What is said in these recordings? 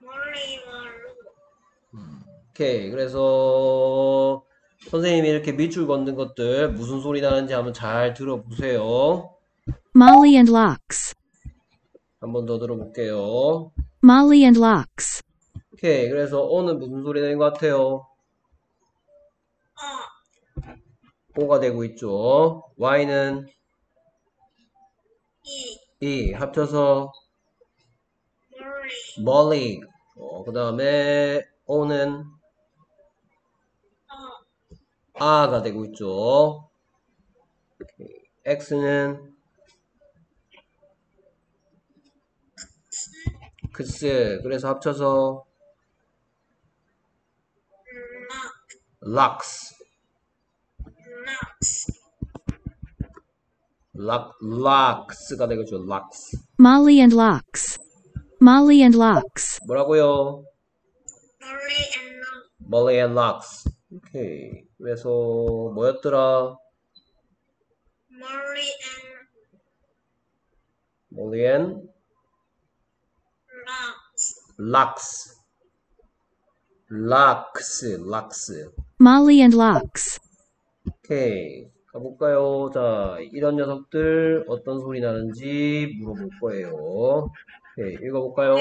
오케이. 그래서 선생님이 이렇게 밑줄 걷는 것들 무슨 소리 나는지 한번 잘 들어보세요. Molly and Locks. 한 번 더 들어볼게요. Molly and Locks. 오케이. 그래서 O는 무슨 소리 나는 것 같아요? O가 되고 있죠. Y는 E. 합쳐서 Molly. 그 다음에 O는 A가 되고 있죠. 오케이. X는 X. 그래서 합쳐서 Locks. Locks가 되겠죠. Locks. Molly and Locks. Molly and Locks. 뭐라고요? Molly and Locks. 오케이. 그래서 뭐였더라? Molly and Locks. Locks. Molly and Locks. 오케이. 가볼까요? 자, 이런 녀석들 어떤 소리 나는지 물어볼 거예요. 오케이. 읽어볼까요?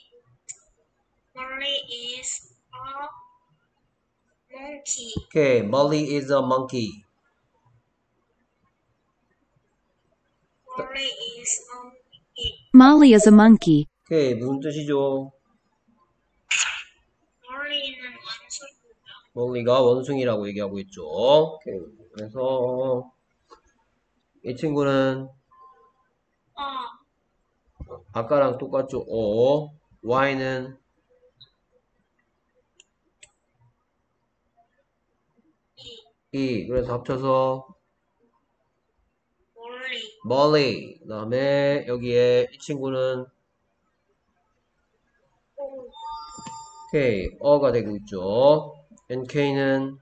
Molly is a monkey. 오케이. Molly is a monkey. Molly is a monkey. Molly is a monkey. 오케이. 무슨 뜻이죠? Molly는 원숭이다. Molly가 원숭이라고 얘기하고 있죠. 오케이. 그래서 이 친구는 아까랑 똑같죠. O. Y는 E. 그래서 합쳐서 Molly. 그 다음에 여기에 이 친구는 K. 어가 되고 있죠. NK는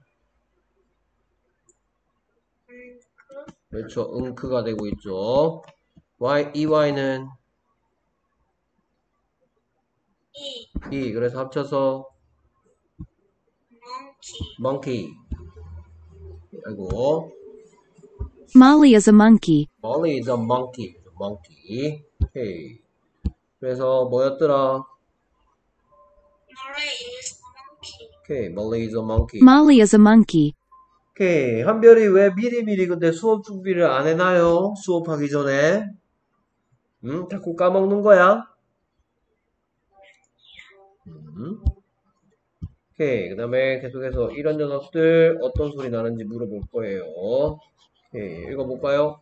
그렇죠. 응크가 되고 있죠. EY는 E. 그래서 합쳐서 monkey. 아이고. Molly is a monkey. Molly is a monkey. monkey. 오케이. 그래서 뭐였더라? Molly is a monkey. 오케이. Molly is a monkey. Molly is a monkey. 오케이. 한별이 왜 미리미리 근데 수업 준비를 안 해놔요? 수업하기 전에. 자꾸 까먹는 거야? 오케이. 그 다음에 계속해서 이런 녀석들 어떤 소리 나는지 물어볼 거예요. 오케이. 읽어볼까요?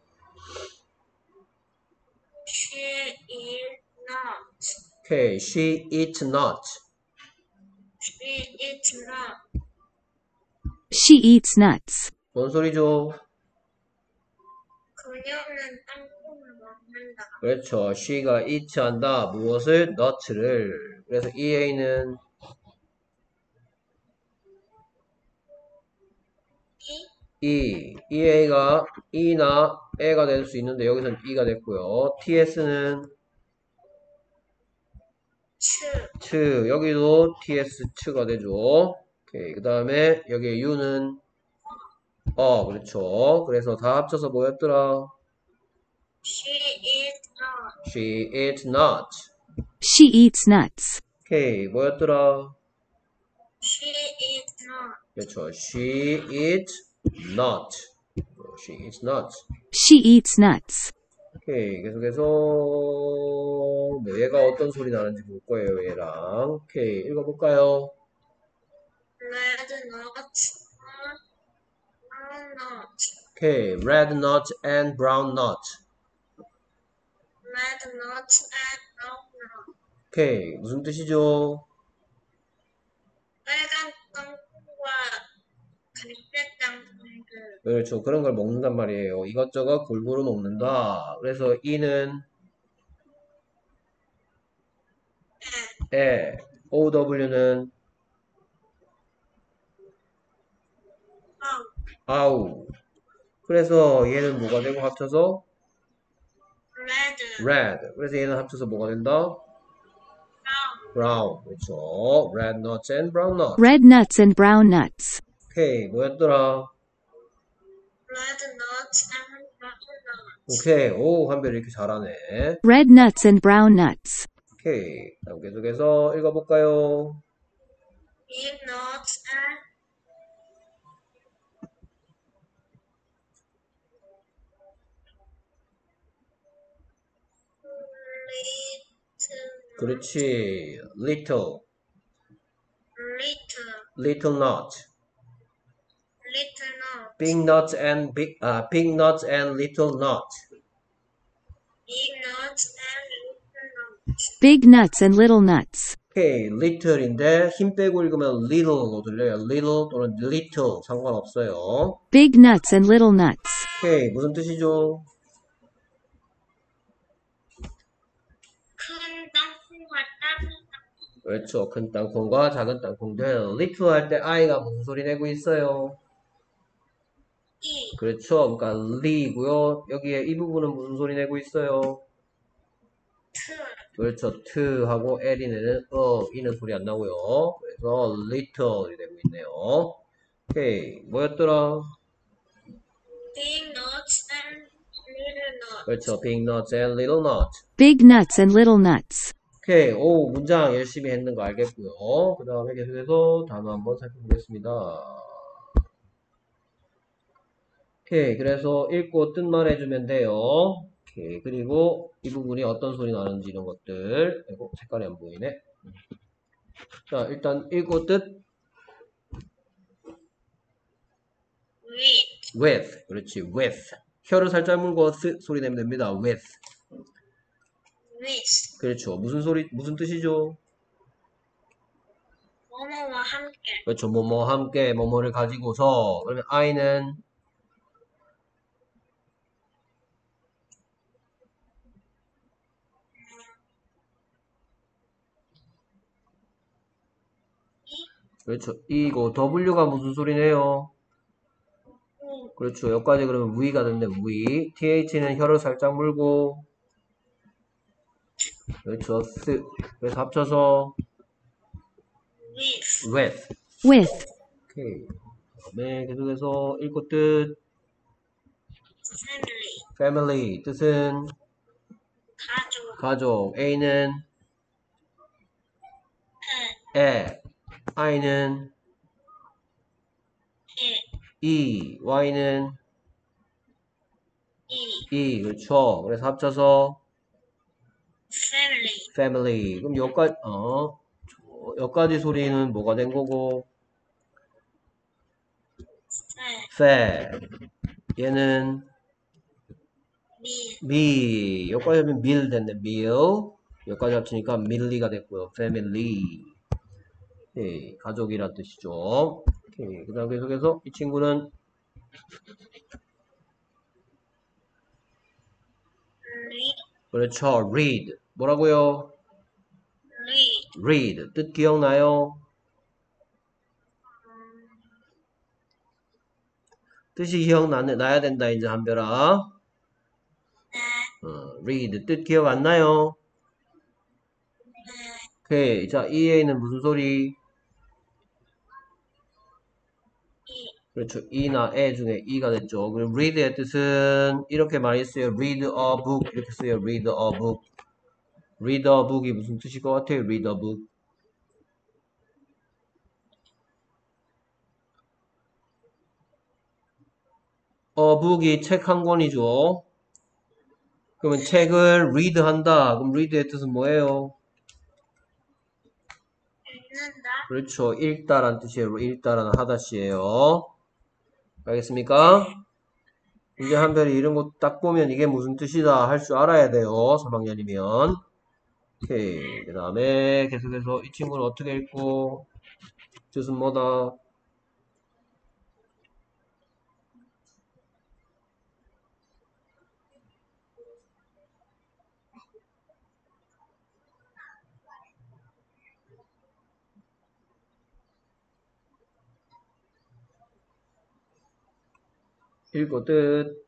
She is not. 오케이. She eats not. She is not. She eats nuts. 뭔 소리죠? 그녀는 땅콩을 먹는다. 그렇죠. she가 eats 한다. 무엇을? nut를. 그래서 EA는 EA가 E나 A가 될 수 있는데 여기서는 E가 됐고요. TS는 츠. 여기도 TS 츠가 되죠. 오케이. 그 다음에 여기 U는 그렇죠. 그래서 다 합쳐서 뭐였더라? She is not. She eats not. She eats nuts. 오케이. 뭐였더라? She is not. 그렇죠. She eats not. She eats not. She eats nuts. 오케이. 계속해서 뭐 얘가 어떤 소리 나는지 볼 거예요. 얘랑. 오케이. 읽어볼까요? Red nuts and brown nuts. 오케이. Red nut and brown nut. Red nuts and brown nuts. 오케이. 무슨 뜻이죠? 빨간 땅콩과 갈색 땅콩을 그렇죠. 그런 걸 먹는단 말이에요. 이것저것 골고루 먹는다. 그래서 E는 에, OW는 아우. 그래서 얘는 뭐가 되고 합쳐서 red red. 그래서 얘는 합쳐서 뭐가 된다? brown. 그렇죠. red nuts and brown nuts. Red nuts and brown nuts. 오케이, 뭐였더라? red nuts and brown nuts. 오케이, 오, 한별 이렇게 잘하네. Red nuts and brown nuts. 오케이, 다음 계속해서 읽어볼까요? Big nuts and little 그렇지. little, little nut. little nuts. big nuts and big nuts and little nut. Big nuts and little nuts. Big nuts and little nuts. 오케이, little인데 힘 빼고 읽으면 little로 들려요. little 또는 little 상관없어요. Big nuts and little nuts. 오케이, 무슨 뜻이죠? 큰 땅콩과 작은 땅콩. 그렇죠. 큰 땅콩과 작은 땅콩들. little 할 때 i가 무슨 소리 내고 있어요? 이 그렇죠. 그러니까 li고요. 여기에 이 부분은 무슨 소리 내고 있어요? 틀 그렇죠. t 하고 l이 내는 이는 소리 안 나고요. 그래서 little이 되고 있네요. 오케이, 뭐였더라? big nuts and little nuts. 그렇죠. big nuts and little nuts. Big nuts and little nuts. 오케이, 오, 문장 열심히 했는 거 알겠고요. 그 다음에 계속해서 단어 한번 살펴보겠습니다. 오케이, 그래서 읽고 뜻만 해주면 돼요. 오케이, 그리고 이 부분이 어떤 소리 나는지 이런 것들. 이거 색깔이 안 보이네. 자, 일단 읽고 뜻. with. 그렇지, with. 혀를 살짝 물고 소리 내면 됩니다. with. 그렇죠. 무슨 뜻이죠? 뭐뭐와 함께. 그렇죠. 뭐뭐 함께, 뭐뭐를 가지고서. 그러면 I는 그렇죠. 이고 W가 무슨 소리네요? 그렇죠. 여기까지 그러면 위가 됐네. 위. TH는 혀를 살짝 물고 그렇죠. 그래서 합쳐서 with. With. 오케이. 그다음에 계속해서 읽고 뜻 family. family 뜻은 가족. A는 애. I는 Y는 그렇죠. 그래서 합쳐서 family. 그럼 여기까지 소리는 뭐가 된 거고? fa. 얘는 me. 여기까지 하면 meal 됐네. meal. 여기까지 합치니까 밀리가 됐고요. family. 오케이, 가족이란 뜻이죠. 오케이, 그 다음 계속해서 이 친구는 그렇죠. read. 뭐라고요? read. 뜻 기억나요? 뜻이 기억나야 된다, 이제 한별아. read. 뜻 기억 안 나요? 오케이. 자, EA는 무슨 소리? 그렇죠. E나 에 중에 E가 됐죠. 그리고 read의 뜻은 이렇게 많이 쓰여요. read a book. 이렇게 쓰여요. read a book. read a book이 무슨 뜻일 것 같아요? read a book. book이 책 한 권이죠. 그러면 책을 read 한다. 그럼 read의 뜻은 뭐예요? 읽는다. 그렇죠. 읽다란 뜻이에요. 읽다라는 하다시예요. 알겠습니까? 이제 한별이 이런 거 딱 보면 이게 무슨 뜻이다 할 줄 알아야 돼요. 3학년이면. 오케이. 그 다음에 계속해서 이 친구는 어떻게 읽고 뜻은 뭐다? 읽고 뜻.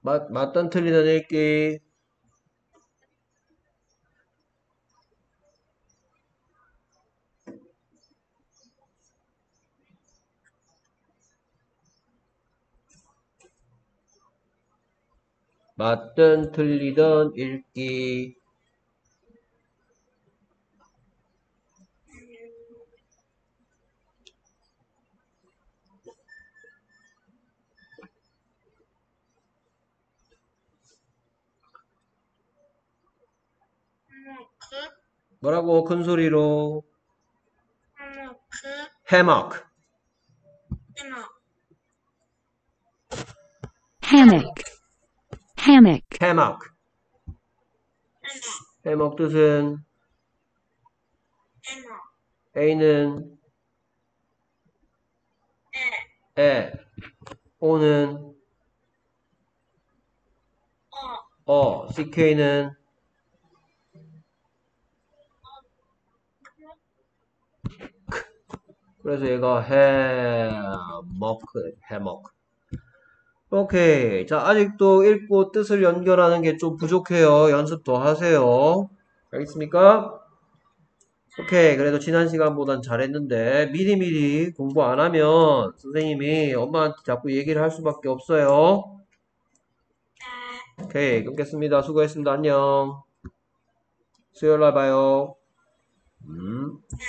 맞던 틀리던 읽기. 맞던 틀리던 읽기. hammock, 뭐라고? 큰 소리로. hammock, 해먹. hammock, hammock, 해먹. 해먹 뜻은 hammock, A는 에, O는 CK는 그래서 얘가 해먹. 오케이. 자, 아직도 읽고 뜻을 연결하는 게 좀 부족해요. 연습 더 하세요. 알겠습니까? 오케이. 그래도 지난 시간보단 잘했는데, 미리미리 공부 안 하면 선생님이 엄마한테 자꾸 얘기를 할 수밖에 없어요. 오케이. 끊겠습니다. 수고했습니다. 안녕. 수요일 날 봐요.